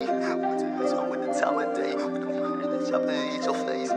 With the time of day, with the murder that's up there, eat your face.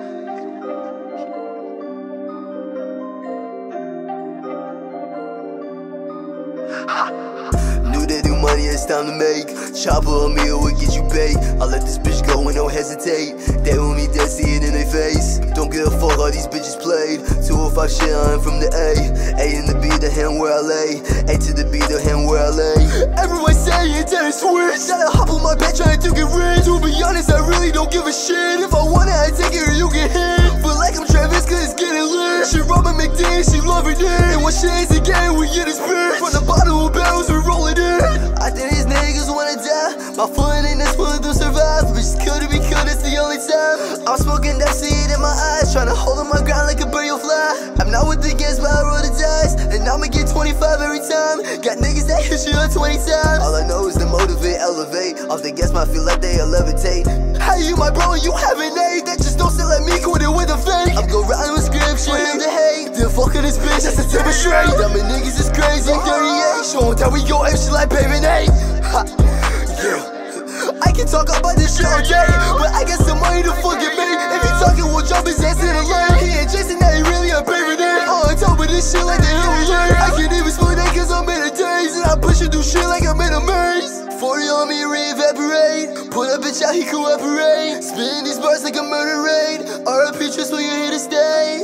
Knew that new money, it's time to make. Chopper a meal would get you paid. I let this bitch go and don't hesitate. They want me dead, see it in their face. Don't give a fuck, all these bitches played. 205 shit, I'm from the A. A in the B, the hand where I lay. A to the B, the hand where I lay. Everyone saying that it's weird. Gotta hop on my back trying to get rich. To be honest, I really don't give a shit. If I want it, I take it or you get hit. But like I'm Travis, cause it's getting lit. She Robin McDean, she love it in. And when shit is again, we get this bitch. From the bottom of barrels, we roll it in. I think these niggas wanna die. My foot in this one, they'll survive. Bitches could be cool, it's the only time. I'm smoking that, see it in my eyes. Tryna hold on my ground like a bird, you'll fly. I'm not with the gas, but I roll the dice. And I'ma get 25 every time. Got niggas that hit you up 20 times. All I know is to motivate, elevate. Off the gas, I feel like they'll levitate. Hey, you my bro, and you have an A. That just don't sit like me, quit it with a fake. I'm gon' ride with script, shit him to hate. Then fuckin' this bitch, that's a demonstrate. Dumb niggas is crazy, 38. Show 'em that we go ape shit like paving A. Yeah. I can talk about this shit all day, but I got some money to fucking make. If he talking, we'll drop his ass in the lane. He ain't Jason, that he really a favorite name. On top of this shit like the Hillary. I can't even smoke that cause I'm in a daze. And I push it through shit like I'm in a maze. 40 on me, re-evaporate. Pull that bitch out, he cooperate. Spin these bars like a murder raid. RIP, trust when you're here to stay.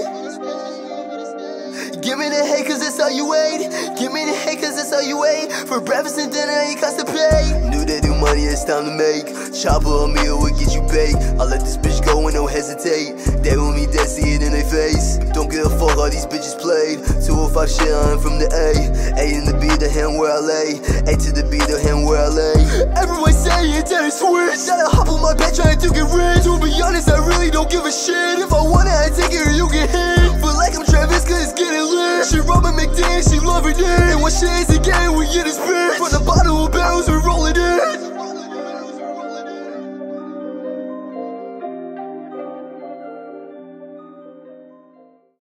Give me the hate cause that's all you wait. Give me the hate cause that's all you wait. For breakfast and dinner ain't cost to pay. Knew that new money, it's time to make. Chopper a meal would get you paid. I let this bitch go and don't hesitate. They want me dead, see it in their face. Don't give a fuck, all these bitches played. 205 shit, I'm from the A. A in the B, the hand where I lay. A to the B, the hand where I lay. Everyone saying that it's weird. Gotta hop on my back trying to get rich. To be honest, I really don't give a shit. If I want it, I take it or you get hit. But like I'm Travis, cause it's getting lit. She Robin McDean, she love it in. And when shit is again, we get this bitch.